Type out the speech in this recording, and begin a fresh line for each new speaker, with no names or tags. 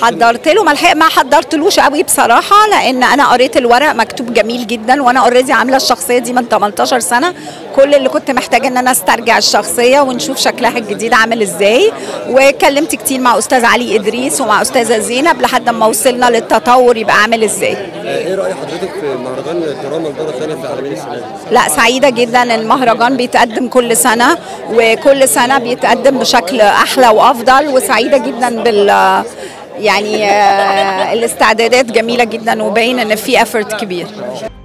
حضرت له ما حضرتلوش قوي بصراحه، لان انا قريت الورق مكتوب جميل جدا، وانا اوريدي عامله الشخصيه دي من 18 سنه. كل اللي كنت محتاجه ان انا استرجع الشخصيه ونشوف شكلها الجديد عامل ازاي. واتكلمت كتير مع استاذ علي ادريس ومع استاذه زينب لحد ما وصلنا للتطور يبقى عامل ازاي.
ايه راي حضرتك في مهرجان الدراما المره الثانيه في العالمين السنه دي؟
لا، سعيده جدا. المهرجان بيتقدم كل سنه، وكل سنه بيتقدم بشكل احلى وافضل، وسعيده جدا يعني الاستعدادات جميله جدا، وباين ان في افورت كبير.